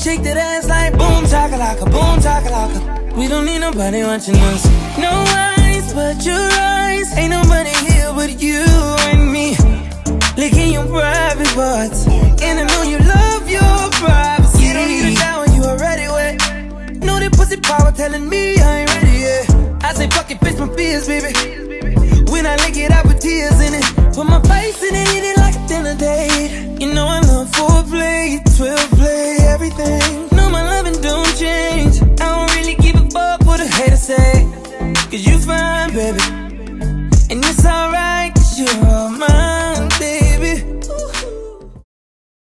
shake that ass like boom chakalaka, boom chakalaka. We don't need nobody watching us. No eyes but your eyes. Ain't nobody here but you and me, licking your private parts. And I know you love your privacy. You don't need a shower, you already wet. Know that pussy power telling me I ain't ready yet. I say fuck it, face my fears, baby. When I lick it, I put tears in it. Put my face in it, eat it